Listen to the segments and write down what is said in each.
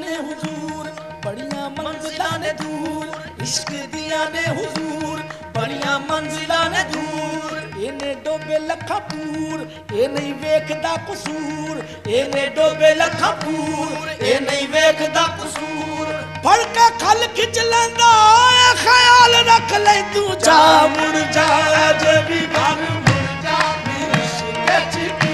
ने हुजूर बड़ियां मंजिलां ने दूर इश्क दियां ने हुजूर बड़ियां मंजिलां ने दूर इने डोबे लखा पूर ए नहीं वेखदा कसूर इने डोबे लखा पूर ए नहीं वेखदा कसूर फड़ के खल खिच लैंदा ख्याल रख ले तू जा मुड़ जा जे भी घर मुड़ जा इश्क विच की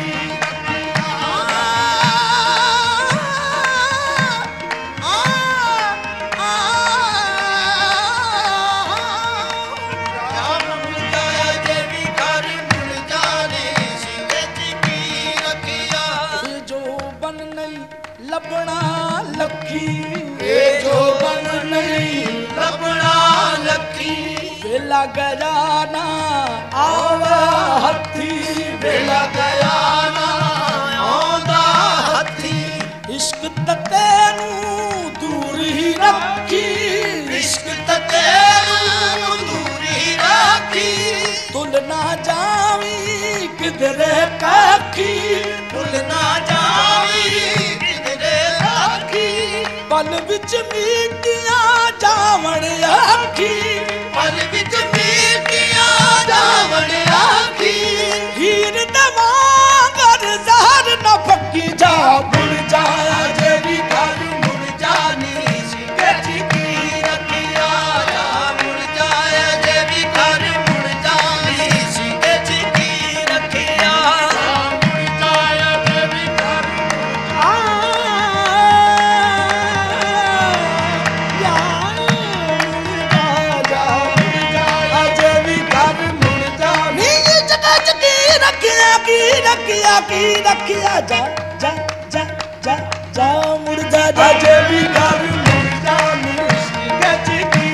लबना लखी ए जो बन नहीं लबना लखी वेला गया ना आवा हथी वेला गया ना आंदा हथी इश्क तते नू दूर ही रखी इश्क तते नू दूर ही रखी तुल ना जावी किधरे काकी तुल ना जावी पल विच मीटियां जावण आखी पल विच मीटियां जावण आखी हीर दवांगर जहर न फकी जा मुड़ जा जे भी घर मुड़ जा नीश विच की रखिया जा मुड़ जा जे भी घर मुड़ जा नीश विच की रखिया मुड़ जा जे भी घर की रखिया जा जा जा जा जा मुड़ जा जा जे भी घर मुड़ जा गज की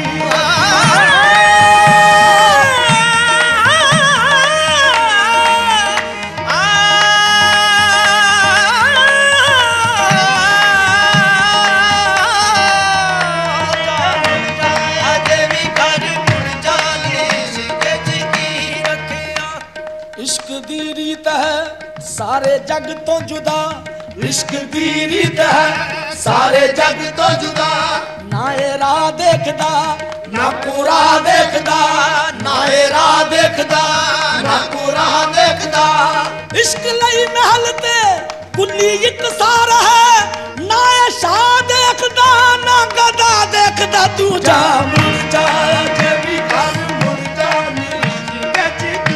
इश्क दी रीत है सारे जग तो जुदा इश्क दी रीत है सारे जग तो जुदा ना ए राह देखदा ना पूरा देखदा ना ए राह देखदा ना पूरा देखदा इश्क लई महल ते कुल्ली इकसार है ना ए शाह देखदा ना गदा देखदा तू जा मुड़ जा जे भी घर मुड़ जा गज की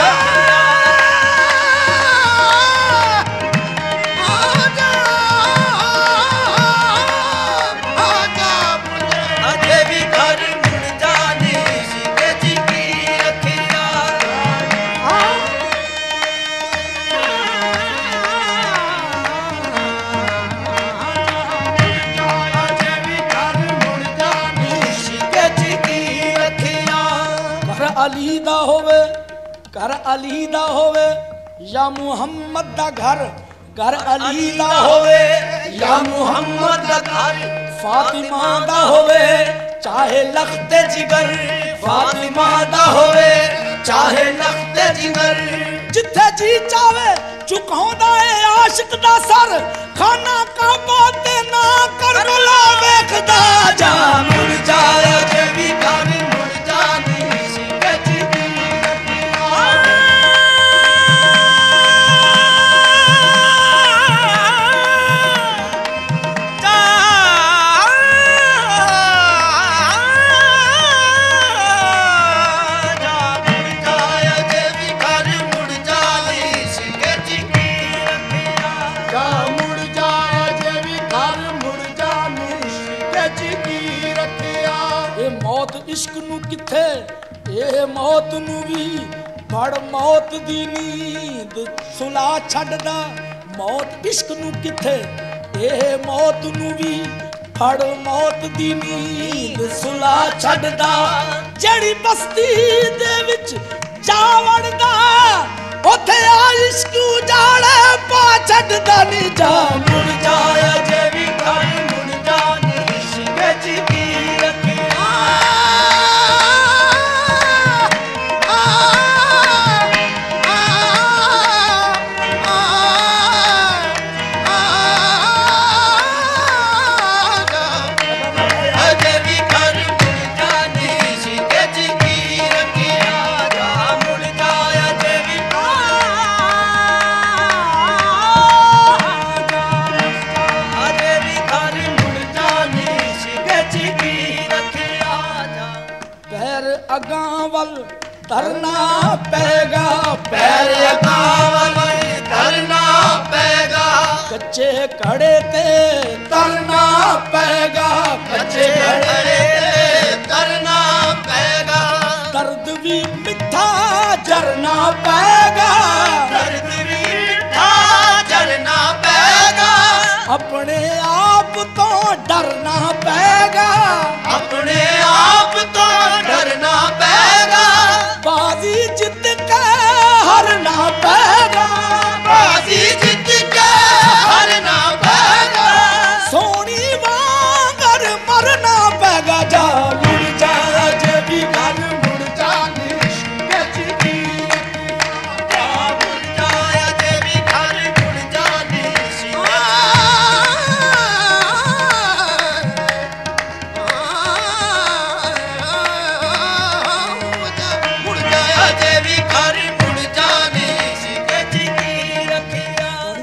अली दा होवे घर अली दा होवे या मुहम्मद दा घर घर अली दा होवे या मुहम्मद दा घर फातिमा दा होवे चाहे लखते जिगर फातिमा दा होवे चाहे लखते जिगर जिथे जी चावे झुकाउंदा है आशिक दा सर खाना काबा ते ना कर बुला वेखदा जा मुड़ जा जे भी घर मुड़ जा इश्क नू किथे ए मौत नू भी फड़ मौत दी नींद सुला छड्डदा मौत इश्क नू किथे ए मौत नू भी फड़ मौत दी नींद सुला छड्डदा जड़ी बस्ती दे विच जा वड़दा ओथे आ इश्क उजाड़े पा छड्डदा नी जा मुड़ जाया जे भी घर मुड़ जा नी इश्क विच की अगावल धरना पैगा, पैर अगावल धरना पैगा, कच्चे खड़े ते तरना पैगा, कच्चे खड़े ते तरना पैगा, दर्द भी मिठा झरना पैगा, दर्द भी मिठा झरना पैगा, अपने आप तो डरना पैगा, अपने आप तो डरना पैगा, बाजी जित के हरना पैगा, बाजी जीत के हारना पैगा, सोनी वांगर मरना पैगा। जा मुड़ जा जे भी घर मुड़ जा इश्क़ की, जा मुड़ जाया जे भी घर मुड़ जानी मुड़ जाया जे भी घर मुड़ जानी इश्क़े की रखिया।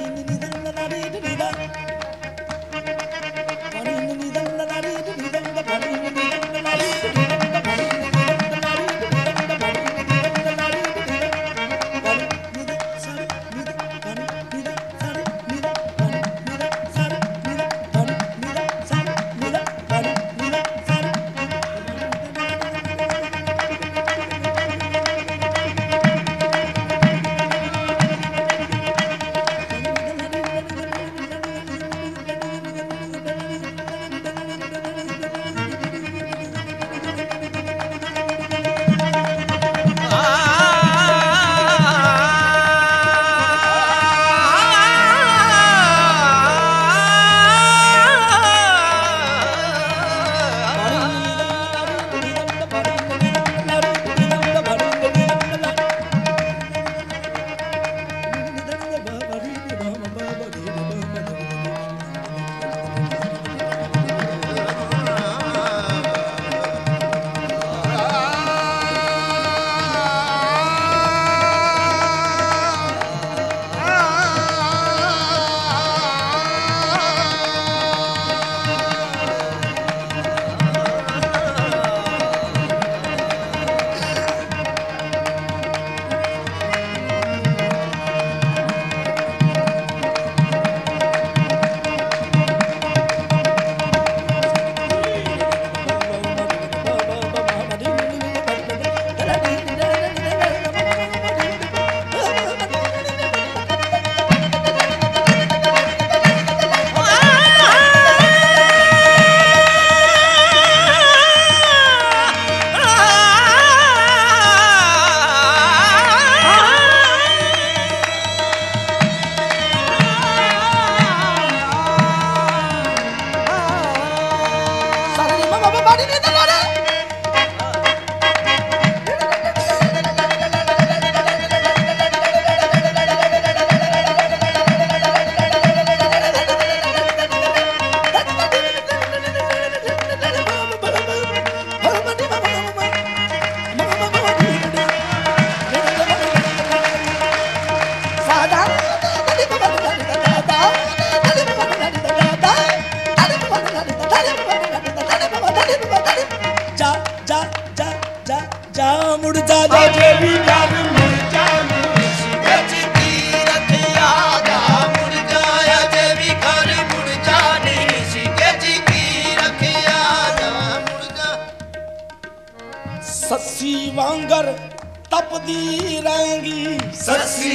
सस्सी वांगर तपदी रहेंगी, सस्सी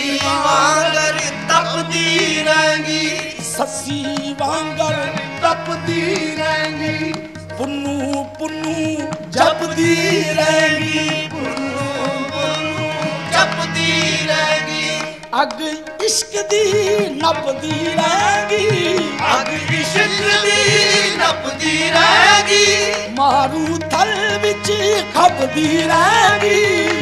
वांगर तपदी रहेंगी, सस्सी वांगर तपदी रहेंगी, पुन्नू पुन्नू जपदी रहेंगी, पुन्नू पुन्नू जपदी रहेंगी, अग इश्क दी नपदी रहेंगी, अग इश्क दी नपदी रहेंगी, मारू थल विच खपदी रहेंगी,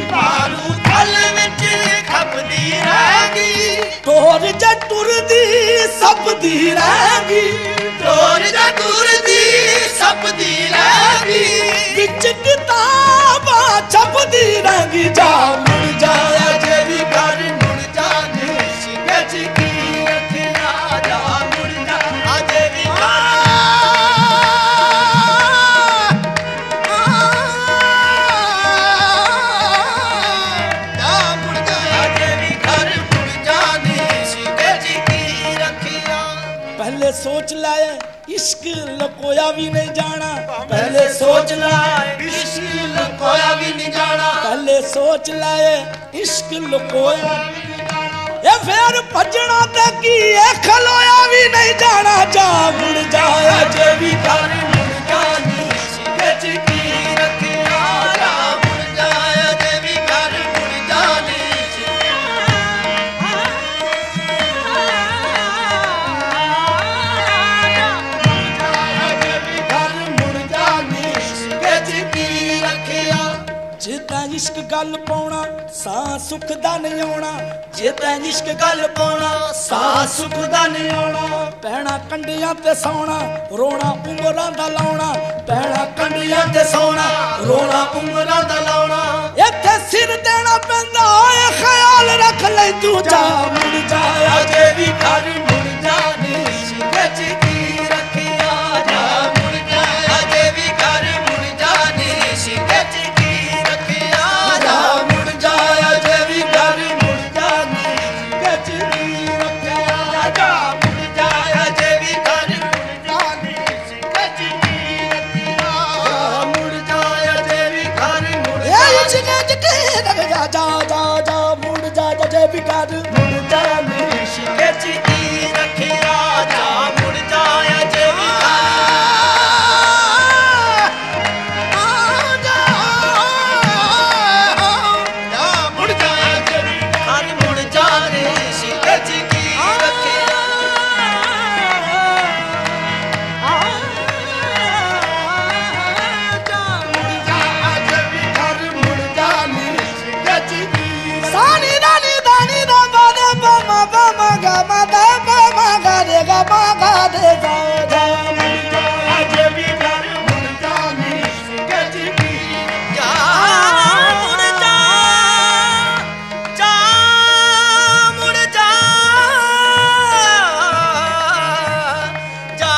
मारू थल विच खपदी रहेंगी, टोर जा टुरदी सपदी रहेंगी, टोर जा टुरदी सपदी रहेंगी, विच किताबां छपदी रहेंगी। जा मुड़ जाया जे भी घर मुड़ जाने इश्क़ की रखिया, जा मुड़ जा जे भी भी नहीं जाना पहले सोच लाए इश्क लुकोया भी नहीं जाना पहले सोच लाए इश्क लुकोया ये फिर भजना तक की खलोया भी नहीं जाना जा मुड़ जाया जे भी घर मुड़ जानी इश्क़े विच की रखिया जा मुड़ जाया जे भी घर मुड़ जानी घर मुड़ जानी इश्क़े विच की रखिया जिदा इश्क गल पाउना सा सुख दा नहीं आउना जिदा इश्क गल पाउना सा सुख दा नहीं आउना पैना कंडियां ते सौना रोना उमरां दा लाउना पैना कंडियां ते सौना रोना उमरां दा लाउना इत्थे सिर देना पैंदा ओए ख्याल रख ले तू जा मुड़ जाया जे भी घर मुड़ जानी इश्क़े विच की रखिया जा मुड़ जाया जे भी घर मुड़ जानी इश्क़े विच की रखिया जा मुड़ जाया जे भी घर मुड़ जानी इश्क़े विच की रखिया जा मुड़ जाया जे भी घर मुड़ जानी इश्क़े विच की रखिया जा मुड़ जाया जे भी घर मुड़ ए इश्क विच की रखिया जा जा जा मुड़ जाया जे भी घर मुड़ जानी इश्क़े विच की रखिया जा मुड़ जाया जे भी मुड़ जाया जे भी घर मुड़ जानी इश्क़े विच की रखिया मुड़ जाया जे भी घर मुड़ जानी इश्क़े विच की सानी दानी दानी दा बादे बामा बामा गा मा दा बामा गा रे गा मा गा दे जा जा मुड़ जाया जे भी घर मुड़ जानी इश्क़े विच की जा मुड़ जा जा मुड़ जा जा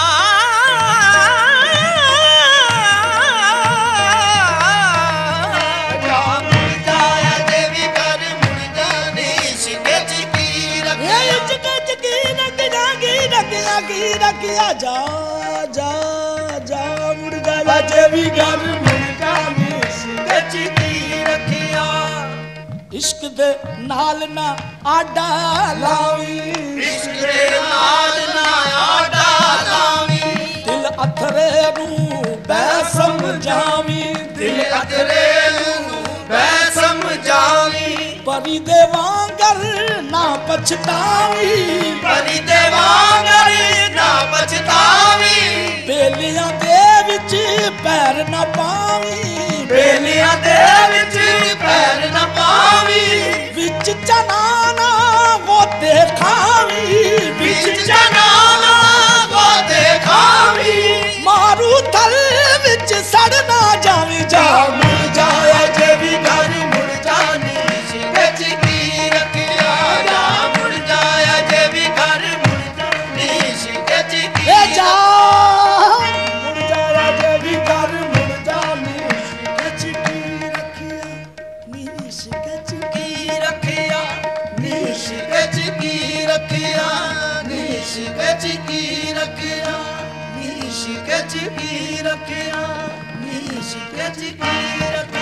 जा मुड़ जाया जे भी घर मुड़ जानी इश्क़े विच की रखिया ये चकी रख जागी रखिया जा जा जा मुड़ जाया जे भी घर मुड़ जानी इश्क़े विच की रखिया इश्क दे नाल ना आडा लावी इश्क दे नाल ना आडा लावी दिल अथरे नू बै समझावी दिल अतरे नू बै समझावी परी दे वांगर ना पछतावी परी दे वांगर ना पछतावी बेलियां दे विच पैर ना पावी बेलियां दे विच पैर न पावी विच चनाना वो देखावी विच चनाना को देखावी मारू थल विच सड़ ना जावी जा मुड़ जाया जे भी घर मुड़ जानी इश्क़े विच की रखिया जा मुड़ जाया जे भी घर मुड़ जानी इश्क़े विच की ए जा मुड़ जाया जे भी घर मुड़ जानी इश्क की रखिया नी इश्क की रखिया नी इश्क़े विच की रखिया नी इश्क़े विच की रखिया नी इश्क़े विच की रखिया नी इश्क़े विच की रखिया